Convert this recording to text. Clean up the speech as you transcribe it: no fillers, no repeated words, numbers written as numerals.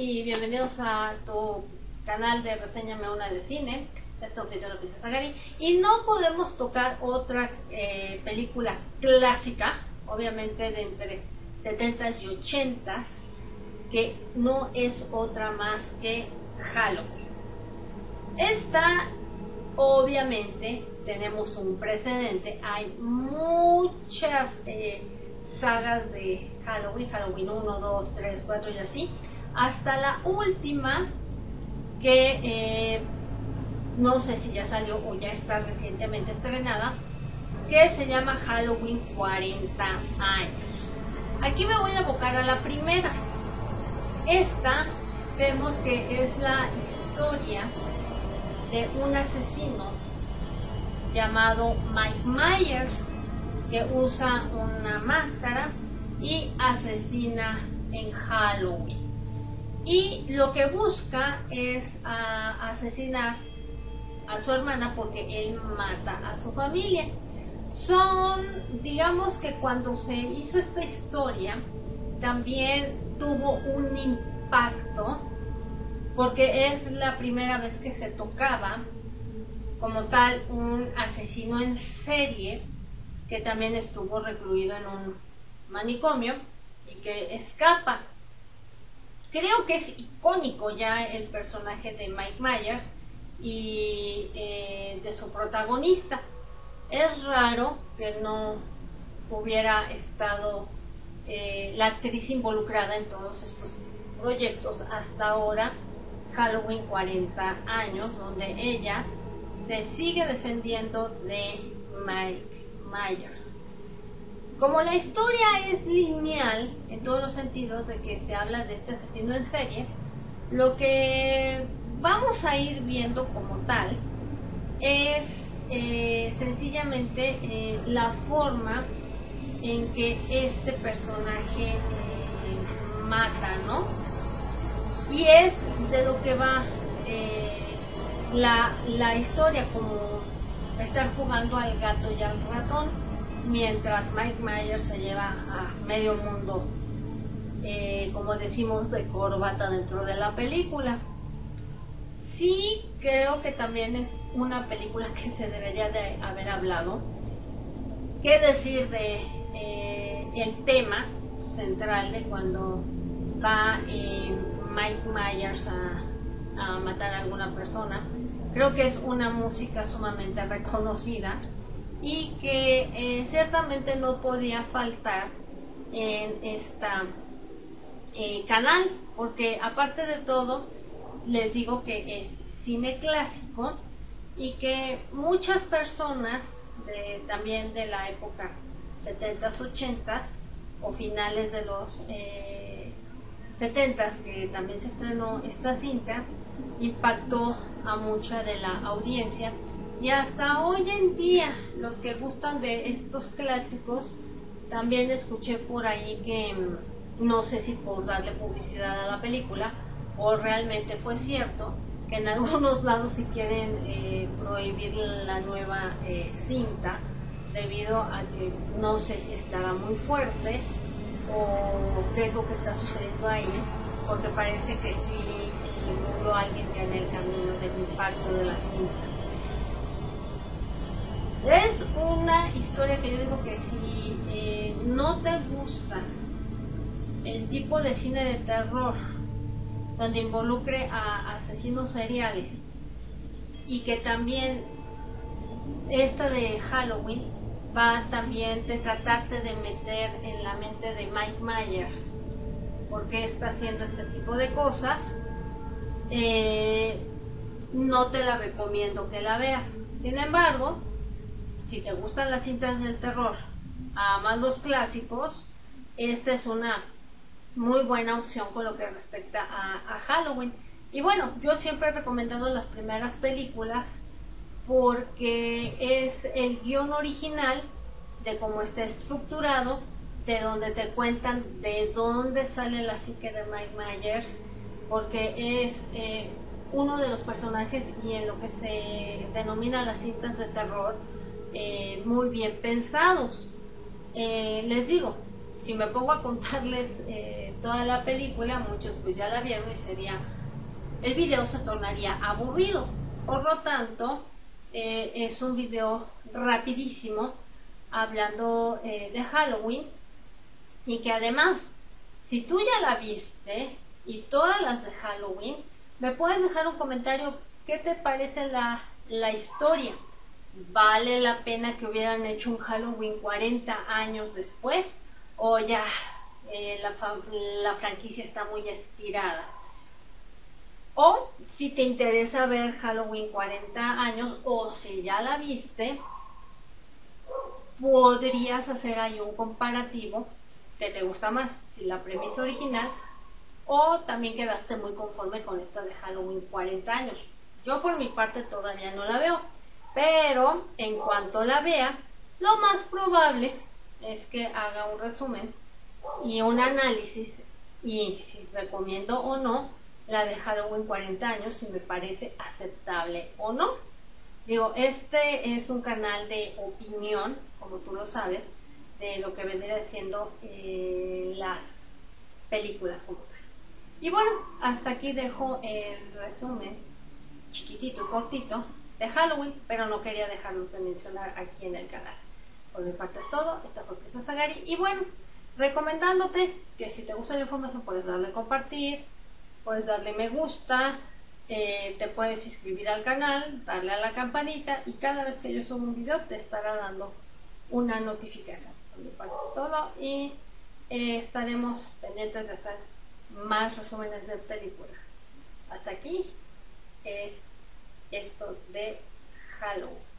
y bienvenidos a tu canal de Reséñame una de cine. Esta oficina Princesa Gary. Y no podemos tocar otra película clásica, obviamente de entre 70s y 80s, que no es otra más que Halloween. Esta, obviamente, tenemos un precedente. Hay muchas sagas de Halloween, Halloween 1, 2, 3, 4 y así, hasta la última que no sé si ya salió o ya está recientemente estrenada, que se llama Halloween 40 años. Aquí me voy a abocar a la primera. Esta vemos que es la historia de un asesino llamado Mike Myers, que usa una máscara y asesina en Halloween. Y lo que busca es asesinar a su hermana porque él mata a su familia. Digamos que cuando se hizo esta historia también tuvo un impacto porque es la primera vez que se tocaba como tal un asesino en serie que también estuvo recluido en un manicomio y que escapa. Creo que es icónico ya el personaje de Mike Myers y de su protagonista. Es raro que no hubiera estado la actriz involucrada en todos estos proyectos hasta ahora, Halloween 40 años, donde ella se sigue defendiendo de Mike Myers. Como la historia es lineal en todos los sentidos de que se habla de este asesino en serie, lo que vamos a ir viendo como tal es sencillamente la forma en que este personaje mata, ¿no? Y es de lo que va la historia, como estar jugando al gato y al ratón, mientras Mike Myers se lleva a medio mundo, como decimos, de corbata dentro de la película. Sí, creo que también es una película que se debería de haber hablado. ¿Qué decir de el tema central de cuando va Mike Myers a matar a alguna persona? Creo que es una música sumamente reconocida y que ciertamente no podía faltar en esta canal, porque aparte de todo les digo que es cine clásico y que muchas personas también de la época 70s, 80s o finales de los 70s, que también se estrenó esta cinta, impactó a mucha de la audiencia. Y hasta hoy en día, los que gustan de estos clásicos, también escuché por ahí que, no sé si por darle publicidad a la película, o realmente fue cierto, que en algunos lados si quieren prohibir la nueva cinta, debido a que no sé si estará muy fuerte, o qué es lo que está sucediendo ahí, porque parece que sí murió alguien ya en el camino del impacto de la cinta. Es una historia que yo digo que si no te gusta el tipo de cine de terror donde involucre a asesinos seriales, y que también esta de Halloween va también de tratarte de meter en la mente de Mike Myers por qué está haciendo este tipo de cosas, no te la recomiendo que la veas. Sin embargo, si te gustan las cintas del terror, amas los clásicos, esta es una muy buena opción con lo que respecta a Halloween. Y bueno, yo siempre he recomendado las primeras películas porque es el guión original de cómo está estructurado, de donde te cuentan de dónde sale la psique de Mike Myers, porque es uno de los personajes y en lo que se denomina las cintas de terror muy bien pensados. Les digo, si me pongo a contarles toda la película, muchos pues ya la vieron y el video se tornaría aburrido. Por lo tanto, es un video rapidísimo hablando de Halloween, y que además, si tú ya la viste y todas las de Halloween, me puedes dejar un comentario. ¿Qué te parece la historia? ¿Vale la pena que hubieran hecho un Halloween 40 años después? ¿O ya la franquicia está muy estirada? O si te interesa ver Halloween 40 años, o si ya la viste, podrías hacer ahí un comparativo que te gusta más, si la premisa original, o también quedaste muy conforme con esta de Halloween 40 años. Yo por mi parte todavía no la veo, pero en cuanto la vea, lo más probable es que haga un resumen y un análisis, y si recomiendo o no la de Halloween 40 años, si me parece aceptable o no. Digo, este es un canal de opinión, como tú lo sabes, de lo que vendría siendo las películas como tal. Y bueno, hasta aquí dejo el resumen chiquitito y cortito de Halloween, pero no quería dejarlos de mencionar aquí en el canal. Por mi parte es todo. Esta fue Cristal Zagari, y bueno, recomendándote que si te gusta la información puedes darle a compartir, puedes darle me gusta, te puedes suscribir al canal, darle a la campanita, y cada vez que yo subo un video te estará dando una notificación. Por mi parte es todo, y estaremos pendientes de hacer más resúmenes de películas. Hasta aquí es esto de Halloween.